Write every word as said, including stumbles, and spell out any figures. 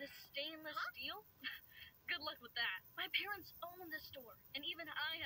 stainless huh? steel? Good luck with that. My parents own the store, and even I